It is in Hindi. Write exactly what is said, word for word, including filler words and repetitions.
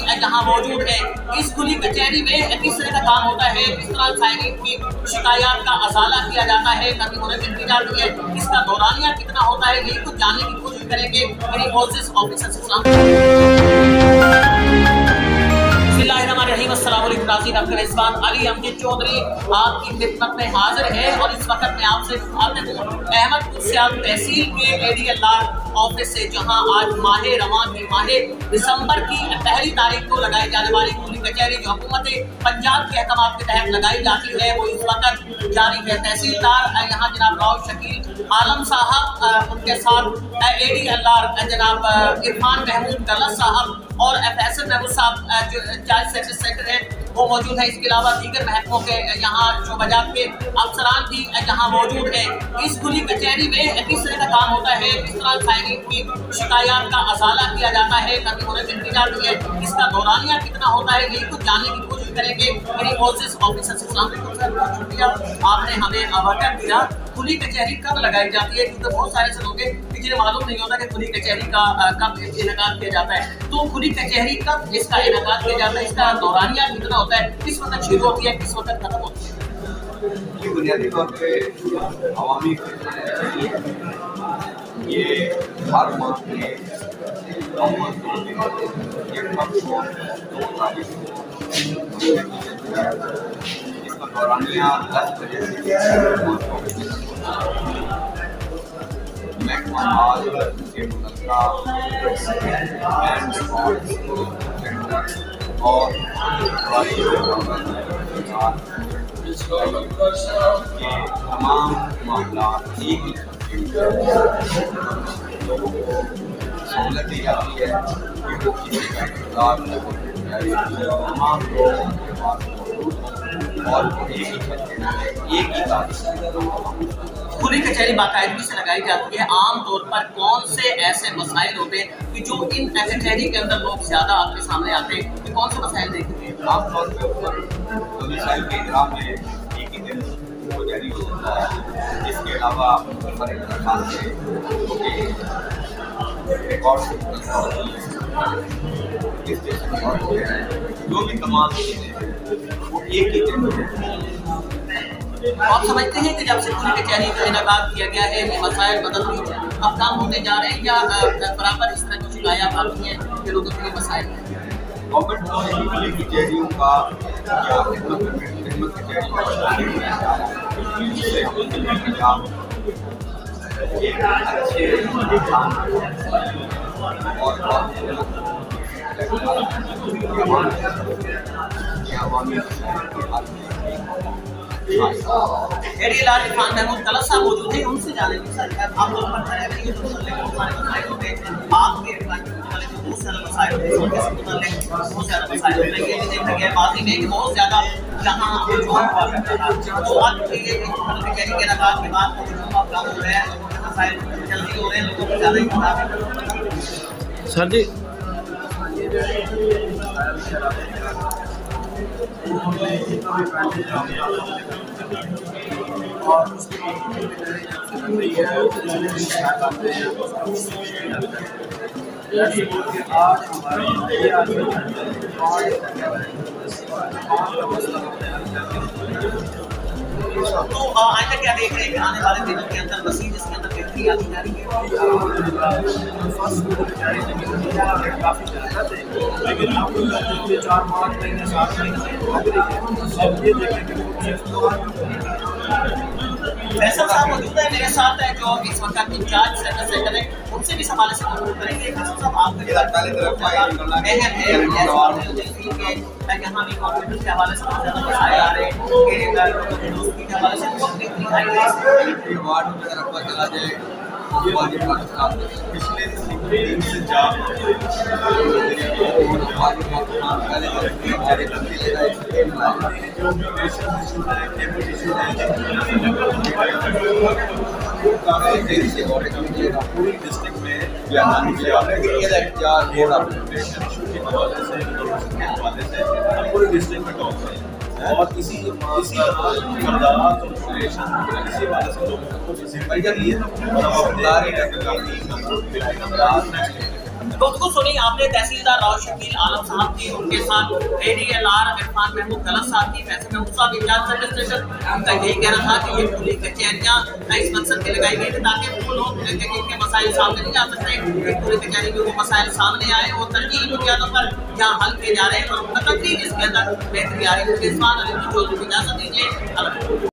यहाँ मौजूद है। इस खुली कचहरी में किस तरह का काम होता है, किस तरह साइनिंग की शिकायत का असाला किया जाता है, कभी उन्हें गिनती जाती है, इसका दौरानिया कितना होता है, यही कुछ जानने की कोशिश करेंगे मेरी फोर्सेस ऑफिसर से। डॉक्टर इस्फान अली अमजद चौधरी आपकी खिदमत में हाजिर है और इस वक्त मैं आपसे अहमदपुर सियाल तहसील के एडीएलआर ऑफिस से, जहां आज माहे रवां की माहे दिसंबर की पहली तारीख को लगाई जाने वाली खुली कचहरी जो हुकूमत पंजाब के अहकाम के तहत लगाई जाती है वो इस वक्त जारी है। तहसीलदार यहाँ जनाब राव शकील आलम साहब, उनके साथ एडीएलआर जनाब इरफान महमूद गलत साहब और एहसन महमूद साहब जो चार्ज सेक्टर सेक्टर है वो मौजूद है। इसके अलावा दीगर महकमों के यहाँ शोबाजात के अफसरान भी यहाँ मौजूद है। इस खुली कचहरी में किस तरह का काम होता है, किस तरह साइनिंग की शिकायत का असाला किया जाता है, कभी उन्हें गिनती जाती है, इसका दौरानिया कितना होता है, यही कुछ जानने की कोशिश करेंगे मेरी फोर्सेस ऑफिसर से। सर बहुत शुक्रिया आपने हमें आवाज़ दिया। खुली कचहरी कब लगाई जाती है, क्योंकि बहुत सारे ऐसे लोग हैं कि जिन्हें मालूम नहीं होता कि खुली कचहरी का कब इनेकाद किया जाता है। तो खुली कचहरी कब इसका इनेकाद किया जाता है, इसका दौरानिया कितना होता है, किस वक्त शुरू होती है, किस वक्त खत्म होती है? बुनियादी तौर पे अवामी ये हर माह में इसका दौरानिया दस बजे से महकमा माल के मुतल्लिका और तमाम मामला एक ही लोगों को सहूलत दी जाती है कि वो किसी का इंतजार तमाम लोगों के पास और एक ही एक ही तारीख खुली कचहरी बाकायदगी से लगाई जाती है। आमतौर पर कौन से ऐसे मसाइल होते हैं कि जो इन कचहरी के अंदर लोग ज्यादा आपके सामने आते हैं, कि कौन से मसाइल देखते हैं? आमतौर पर मसाइल के इजराम में एक ही दिन वो जारी हो सकता है। इसके अलावा जो भी तमाम वो एक ही दिन। आप समझते हैं कि जब से खुली कचहरी का इनेकाद किया गया है ये मसाइल बदल अब काम होते जा रहे हैं या बराबर इस तरह की शिकायत आती हैं कि लोगों के लिए मसाइल गवर्नमेंट को खुली कचहरियों का या खिदमत कचहरी का एक अच्छे एडीएलआर इरफान महमूद गलत साहब मौजूद हैं, उनसे जानेंगे सर आप लोग पर ये तो बहुत सारे मसाइल होते हैं, आपके बहुत सारे मसाइल होते हैं, बहुत सारे मसाइल होते हैं। ये देखा गया माजी में कि बहुत ज़्यादा जहाँ हुआ करता था, तो आज ये कचहरी के इनेकाद के बाद काम हो रहा है, मसाइल जल्दी हो रहे हैं, लोगों को ज़्यादा ही सर जी और आज तो आगे क्या देख रहे हैं कि आने वाले दिनों के अंदर मसीह जिसके अंदर बेहतरी आती जा रही है? काफी ज़्यादा थे, लेकिन आप लोग चार पाँच महीने सात महीने अब ये देखें फैसल साहब मौजूद है मेरे साथ है जो इस वक्त इंचार्ज सेक्टर सेक्टर है, उनसे भी सवाल से मौजूद करेंगे। फैसल साहब आपके यहाँ भी कंप्यूटर के हवाले से बहुत ज़्यादा मसाइल आ रहे हैं के हवाले से चला जाए पिछले तीन से चार पूरी डिस्ट्रिक्ट में पूरी डिस्ट्रिक्ट में टॉप है और इसी इसी इमदाद इसी वाले से लोगों को ये गुफ्तगू सुनी आपने तहसीलदार राव शकील आलम साहब की, उनके साथ एडीएलआर इरफान महमूद गलत साहब की, फैसल महमूद साहब इंचार्ज सब स्टेशन, उनका यही कहना था कि ये खुली कचहरियाँ इस मकसद के लगाई गई थी ताकि वो लोग इनके मसाइल सामने नहीं आ सकते, पूरी कचहरी में वो मसाइल सामने आए और तरजीही बुनियादों पर यहाँ हल किए जा रहे हैं और तकरीर इसके अंदर बेहतरी आ रही है। इजाजत दीजिए।